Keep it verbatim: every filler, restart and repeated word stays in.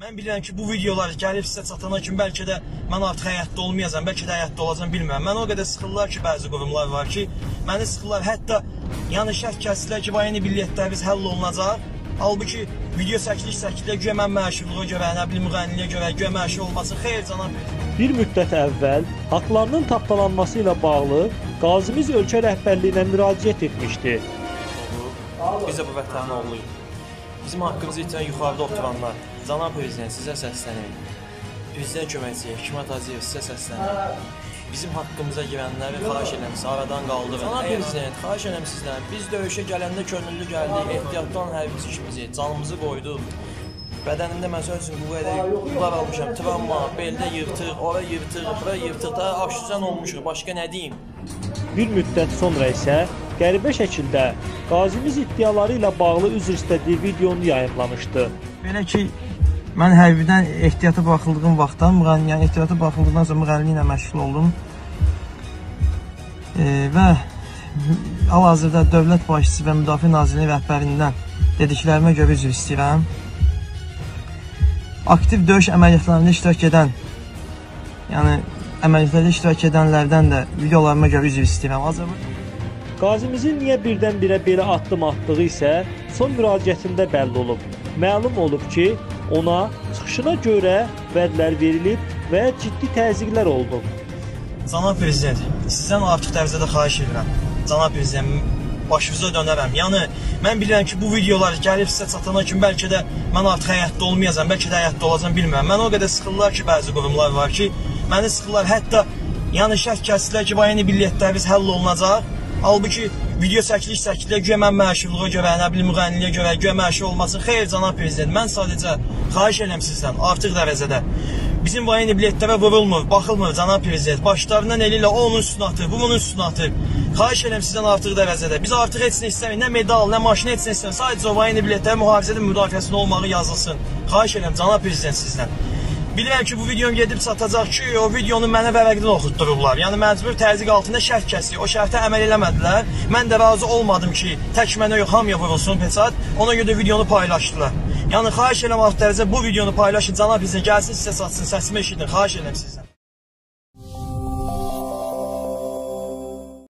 Mən bilirəm ki, bu videolar gəlib sizə çatana kimi bəlkə də mən artıq həyatda olmayacam, bəlkə də həyatda olacam, bilmirəm. Mən o qədər sıxırlar ki, bəzi qurumlar var ki, məni sıxırlar. Hətta yəni şərt kəsdilər ki, vayeni biletlərimiz həll olunacaq. Halbuki video çəkiliş çəkiliyə görə mən məşhurluğa görə, nə bilim müğənniliyə görə, görə məşhur olmasın. Xeyr canım. Bir müddət əvvəl haqlarının tapdalanması ilə bağlı qazimiz ölkə rəhbərliyinə müraciət etmişdi. Biz də bu vətənin oğluyuq. Bizim haqqımızı itirən yuxarıda oturanlar, cənab prezident sizə səslənir. Prezident köməkçiyə, Hikmət Hacıyev sizə səslənir. Bizim haqqımıza girənləri xahiş eləmiş, aradan qaldırın. Cənab prezident, xahiş eləmiş sizdən. Biz döyüşə gələndə könüllü gəldik, ehtiyatdan hərbici işimizi, canımızı qoyduq. Bədənimdə məsəl üçün bu qədər yuxular almışam, travma, beldə yırtıq, ora yırtıq, bura yırtıq, da aşüzən olmuşuq, başqa nə deyim? Bir müddət sonra isə qəribə şəkildə qazimiz iddiaları ilə bağlı üzr istədiyi videonu yayımlamışdı. Belə ki, mən hərbidən ehtiyata baxıldığım vaxtdan, yəni ehtiyata baxıldıqdan sonra müğənniliklə ilə məşğul oldum. E, və hal-hazırda dövlət başçısı və müdafiə nazirliyi rəhbərindən dediklərimə görə üzr istəyirəm. Aktiv döyüş əməliyyatlarında iştirak edən, yəni əməliyyatlarda iştirak edənlərdən də videolarıma görə üzr istəyirəm. Azərbaycan Qazimizin niyə birdən-birə belə addım atdığı isə son müraciətində bəlli olub. Məlum olub ki, ona çıxışına görə vədlər verilib və ciddi təzyiqlər oldu. Cənab prezident, sizdən artıq dərəcədə xahiş edirəm. Cənab prezident, başınıza dönərəm. Yəni, mən bilirəm ki, bu videolar gəlib sizə çatana kimi bəlkə də mən artıq həyatda olmayacam, bəlkə də həyatda olacam, bilmirəm. Mən o qədər sıxırlar ki, bəzi qurumlar var ki, məni sıxırlar. Hətta yəni şərt kəsdilər ki, vayeni biletlərimiz həll olunacaq. Halbuki video çəkiliş çəkiliyə görə mən məşhurluğa görə, nə bilim müğənniliyə görə, görə məşhur olmasın. Xeyr cənab prezident, mən sadəcə xahiş edirəm sizdən artıq dərəcədə. Bizim vayeni biletlərə vurulmur, baxılmır cənab prezident. Başlarından eli ilə o onun üstünə atır, bu bunun üstünə atır. Xahiş edirəm sizdən artıq dərəcədə. Biz artıq heç nə istəmirik, nə medal, nə maşın heç nə istəmirik. Sadəcə o vayeni biletlərə mühafizənin müdafiəsində olmağı yazılsın. Xahiş edirəm cənab prezident sizdən. Bilirəm ki, bu videom gedib çatacaq ki, o videonu mənə vərəqdən oxutdururlar. Yəni, məcbur təzyiq altında şərt kəsdik. O şərtə əməl eləmədilər. Mən də razı olmadım ki, tək mənə yox, hamıya vurulsun peçat. Ona görə də videonu paylaşdılar. Yəni, xahiş edirəm artıq dərəcə bu videonu paylaşın. Cənab prezident gəlsin sizə satsın, səsimi eşidin. Xahiş edirəm sizdən.